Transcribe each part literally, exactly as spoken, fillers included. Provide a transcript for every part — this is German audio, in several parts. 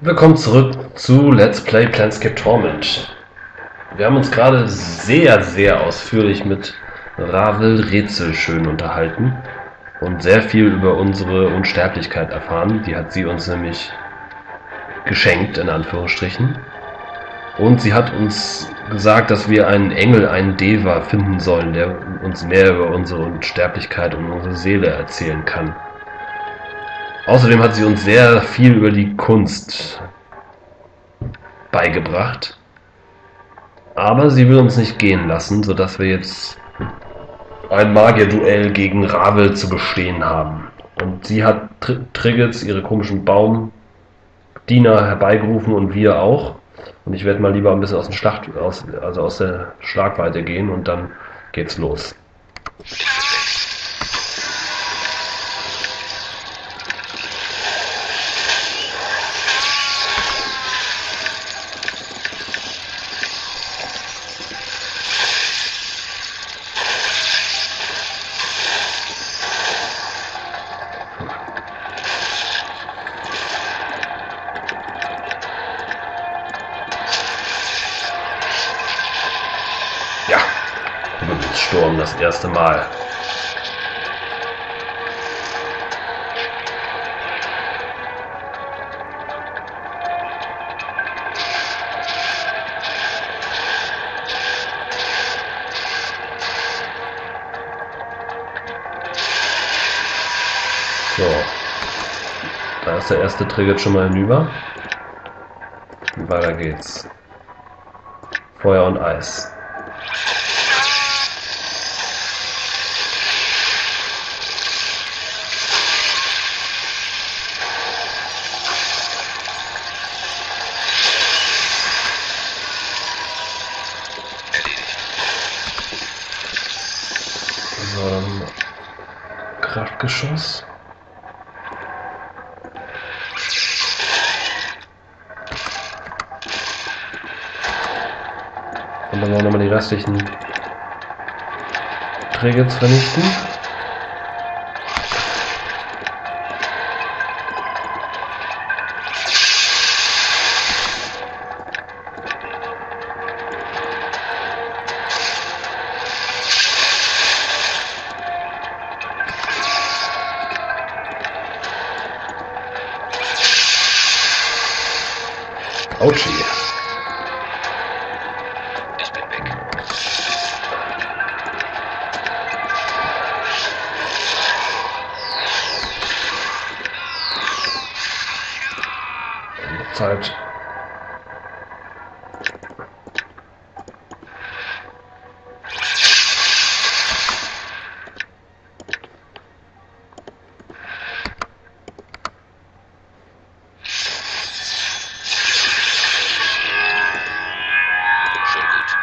Willkommen zurück zu Let's Play Planescape Torment. Wir haben uns gerade sehr, sehr ausführlich mit Ravel Rätselschön unterhalten und sehr viel über unsere Unsterblichkeit erfahren. Die hat sie uns nämlich geschenkt, in Anführungsstrichen. Und sie hat uns gesagt, dass wir einen Engel, einen Deva finden sollen, der uns mehr über unsere Unsterblichkeit und unsere Seele erzählen kann. Außerdem hat sie uns sehr viel über die Kunst beigebracht. Aber sie will uns nicht gehen lassen, sodass wir jetzt ein Magierduell gegen Ravel zu bestehen haben. Und sie hat Tr Triggets, ihre komischen Baumdiener, herbeigerufen und wir auch. Und ich werde mal lieber ein bisschen aus, dem Schlacht, aus, also aus der Schlagweite gehen und dann geht's los. Ja, Sturm das erste Mal. So, da ist der erste Trigger schon mal hinüber. Und weiter geht's. Feuer und Eis. So, dann Kraftgeschoss. Und dann wollen wir nochmal die restlichen Triggers vernichten. Autschi. Ich bin weg. Zeit. Schon gut.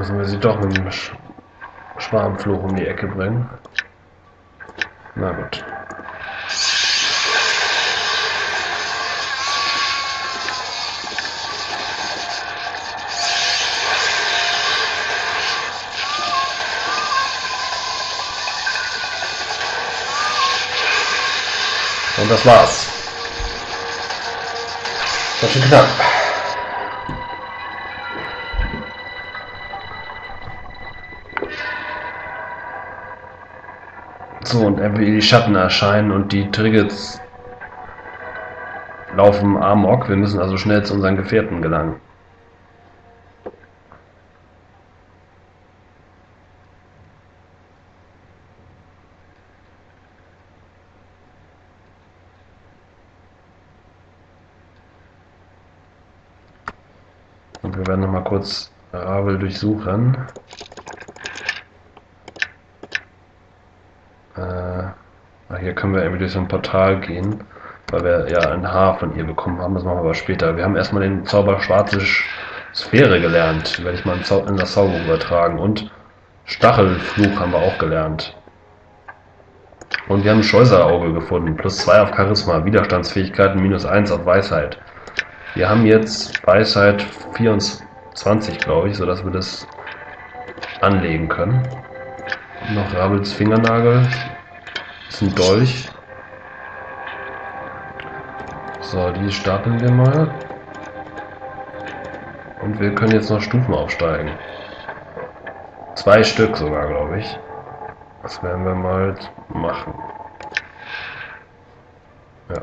Müssen wir sie doch mit dem Sch Schwarmfluch um die Ecke bringen. Na gut. Und das war's. Das ist knapp. So, und wie die Schatten erscheinen und die Triggers laufen amok. Wir müssen also schnell zu unseren Gefährten gelangen. Und wir werden noch mal kurz Ravel durchsuchen. Äh, hier können wir irgendwie durch so ein Portal gehen, weil wir ja ein Haar von ihr bekommen haben. Das machen wir aber später. Wir haben erstmal den Zauber Schwarze Sphäre gelernt. Die werde ich mal in das Zauberbuch übertragen. Und Stachelfluch haben wir auch gelernt. Und wir haben ein Scheuserauge gefunden. Plus zwei auf Charisma, Widerstandsfähigkeiten, minus eins auf Weisheit. Wir haben jetzt Weisheit vierundzwanzig, glaube ich, sodass wir das anlegen können. Und noch Ravels Fingernagel. Das ist ein Dolch. So, die stapeln wir mal. Und wir können jetzt noch Stufen aufsteigen. Zwei Stück sogar, glaube ich. Das werden wir mal machen. Ja.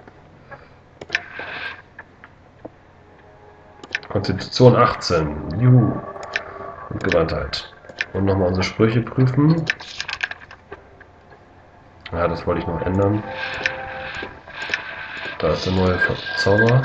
Konstitution achtzehn. Juhu. Und Gewandtheit. Und nochmal unsere Sprüche prüfen. Ja, das wollte ich noch ändern. Da ist der neue Zauber.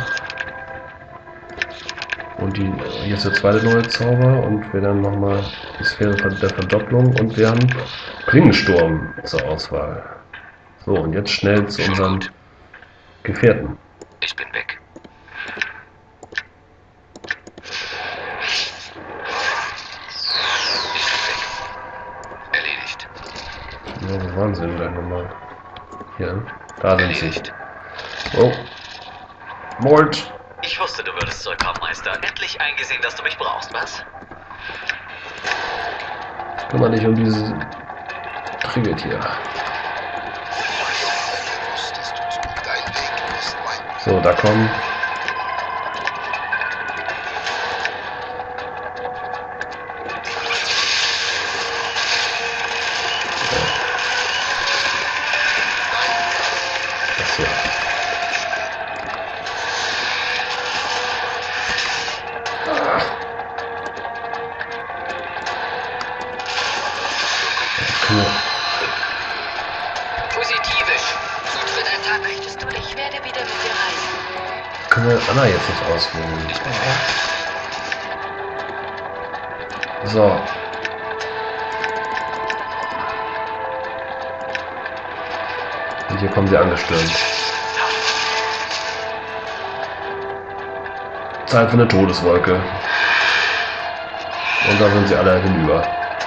Und die, hier ist der zweite neue Zauber. Und wir dann nochmal die Sphäre der Verdopplung. Und wir haben Klingensturm zur Auswahl. So, und jetzt schnell zu unseren Gefährten. Ich bin weg. Erledigt. Ja, wo waren sie denn gleich nochmal? Hier, da sind sie. Erledigt. Oh. Molt. Ich wusste, du würdest zurückkommen, Meister. Endlich eingesehen, dass du mich brauchst, was? Kümmere dich um dieses Triggetier. So, da kommen. Achso. Positivisch. Gut für deinen Tag. Möchtest du? Ich werde wieder mit dir reisen. Können wir Anna jetzt nicht auswählen? So. Und hier kommen sie angestürmt. Zeit für eine Todeswolke. Und da sind sie alle hinüber.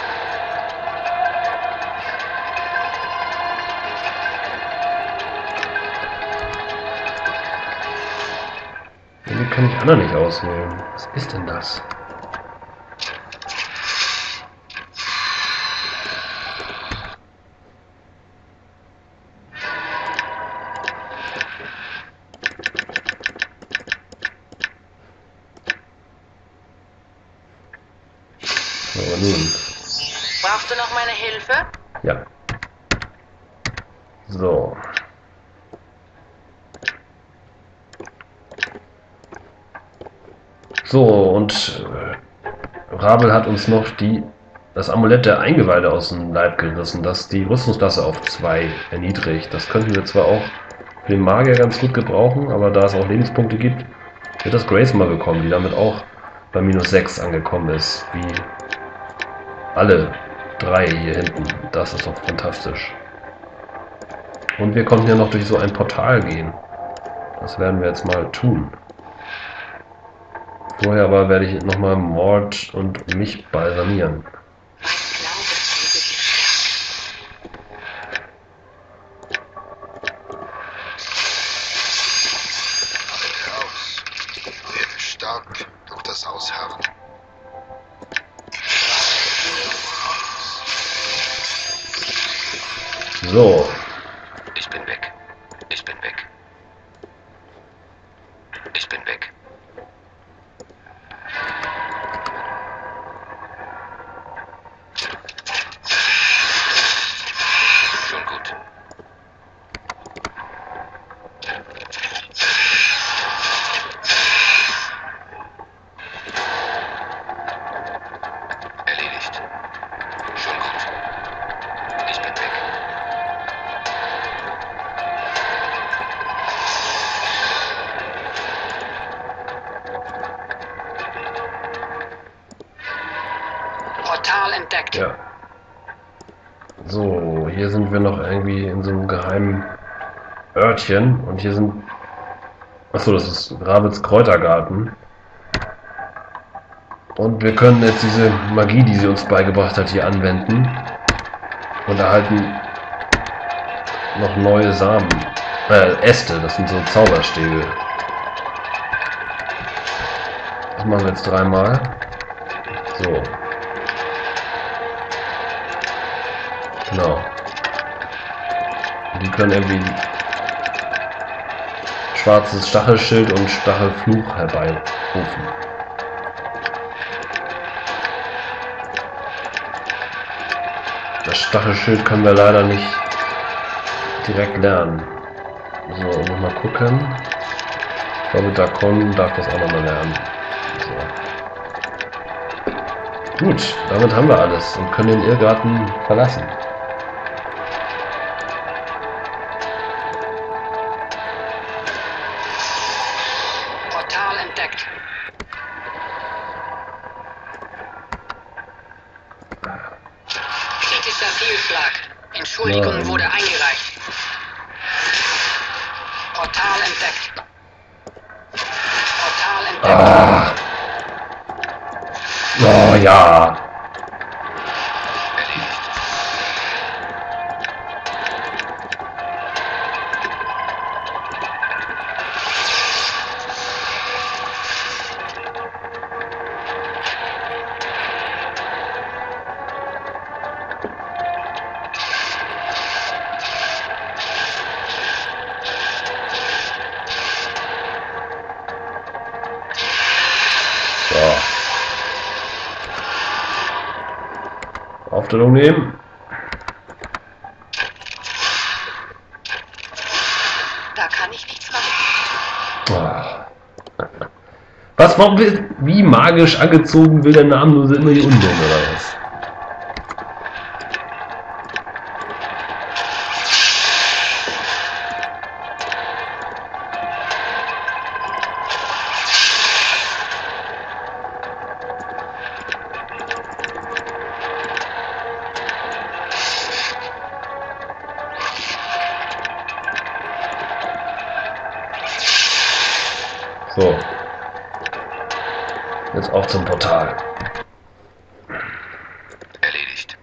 Irgendwie kann ich Anna nicht auswählen. Was ist denn das? So, nun. Brauchst du noch meine Hilfe? Ja. So. So, und äh, Ravel hat uns noch die, das Amulett der Eingeweide aus dem Leib gerissen, das die Rüstungsklasse auf zwei erniedrigt. Das könnten wir zwar auch für den Magier ganz gut gebrauchen, aber da es auch Lebenspunkte gibt, wird das Grace mal bekommen, die damit auch bei minus sechs angekommen ist, wie alle drei hier hinten. Das ist doch fantastisch. Und wir konnten ja noch durch so ein Portal gehen. Das werden wir jetzt mal tun. Vorher aber werde ich nochmal Mord und mich balsamieren. Aus. Werde stark durch das Ausharren. So. Ich bin weg. Ich bin weg. Ich bin weg. Schon gut. Erledigt. Schon gut. Ich bin weg. Portal entdeckt. Ja. So, hier sind wir noch irgendwie in so einem geheimen Örtchen. Und hier sind... Achso, das ist Ravels Kräutergarten. Und wir können jetzt diese Magie, die sie uns beigebracht hat, hier anwenden. Und erhalten noch neue Samen. Äh, Äste, das sind so Zauberstäbe. Das machen wir jetzt dreimal. So. Genau. Die können irgendwie schwarzes Stachelschild und Stachelfluch herbeirufen. Das Stachelschild können wir leider nicht direkt lernen. So, nochmal gucken. Ich glaube, Dakon darf das auch nochmal lernen. So. Gut, damit haben wir alles und können den Irrgarten verlassen. Portal entdeckt. Kritischer Fehlschlag. Entschuldigung Nein. wurde eingereicht. Portal entdeckt. Portal entdeckt. Ah. Oh ja. Erledigt. So. Aufstellung nehmen. Da kann ich nichts machen. Oh. Was, warum will, wie magisch angezogen will der Namenlose immer hier unten, oder was? So. Jetzt auch zum Portal. Erledigt.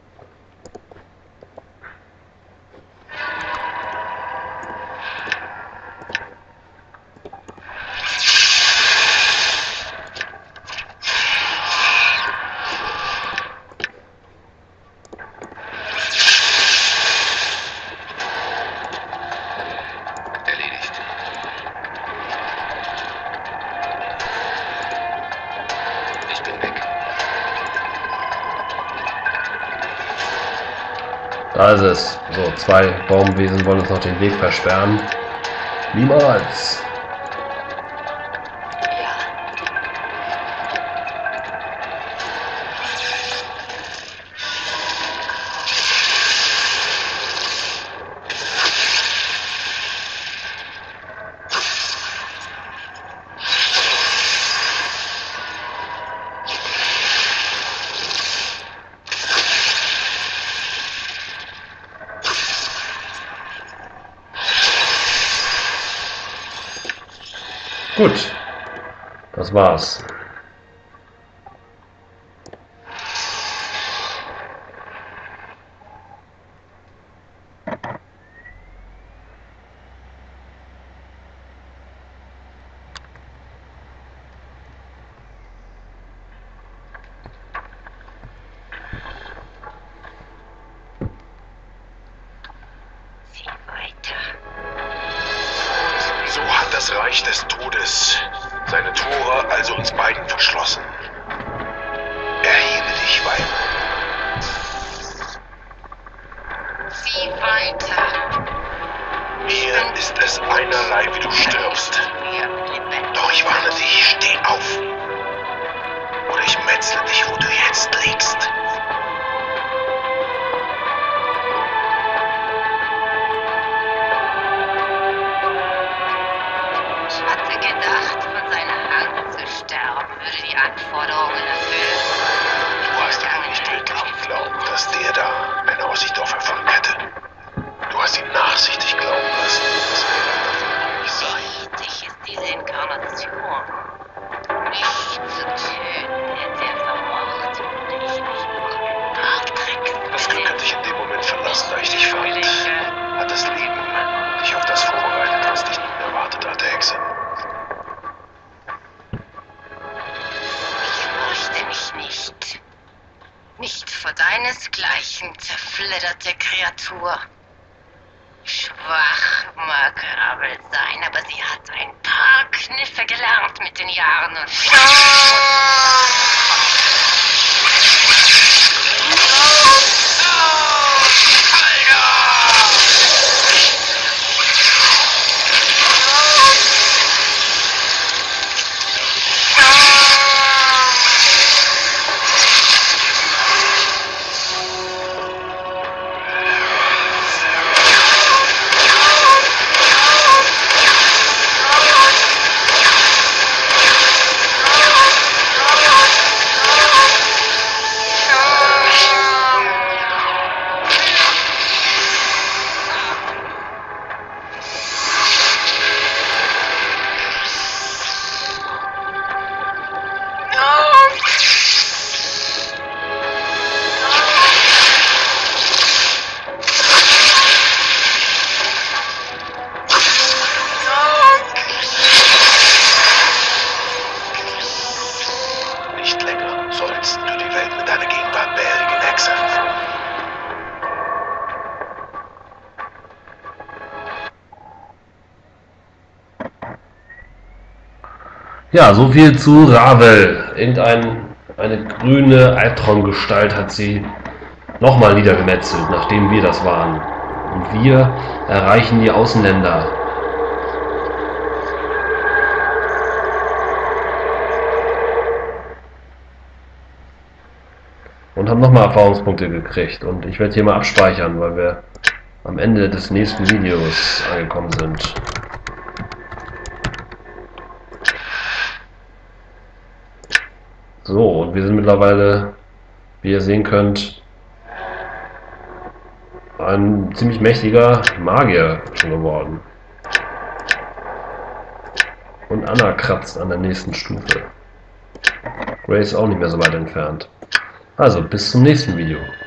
Erledigt. Ich bin weg. Da ist es. So, zwei Baumwesen wollen uns noch den Weg versperren. Niemals. Ja. Gut. Das war's. So hat das Reich des Todes seine Tore also uns beiden verschlossen. Erhebe dich, Weib. Sieh weiter. Mir ist es einerlei, wie du stirbst. Doch ich warne dich, steh auf. Oder ich metzle dich, wo du jetzt liegst. Ich hatte gedacht, von seiner Hand zu sterben, würde die Anforderungen erfüllen. Du hast aber nicht wirklich geglaubt, dass der da eine Aussicht auf Erfolg hätte. Du hast ihn nachsichtig glauben lassen, dass er erfolgreich sei. Wichtig ist diese Inkarnation. Mich zu töten, hätte er vermocht, würde ich mich noch ein paar Tricks Das Glück hat dich in dem Moment verlassen, da ich dich fand. Blicke. Hat das Leben dich auf das vorbereitet, was dich nun erwartet hatte, Hexe. Ich fürchte mich nicht. Nicht vor deinesgleichen zerfledderte Kreatur. Schwach mag Ravel sein, aber sie hat ein paar Kniffe gelernt mit den Jahren und... Nicht länger sollst du die Welt mit deiner Gegenwart behelligen, Hexe. Ja, so viel zu Ravel. Irgendein, eine grüne Albtraumgestalt hat sie nochmal niedergemetzelt, nachdem wir das waren. Und wir erreichen die Außenländer. Und haben nochmal Erfahrungspunkte gekriegt. Und ich werde hier mal abspeichern, weil wir am Ende des nächsten Videos angekommen sind. So, und wir sind mittlerweile, wie ihr sehen könnt, ein ziemlich mächtiger Magier schon geworden. Und Anna kratzt an der nächsten Stufe. Ray ist auch nicht mehr so weit entfernt. Also, bis zum nächsten Video.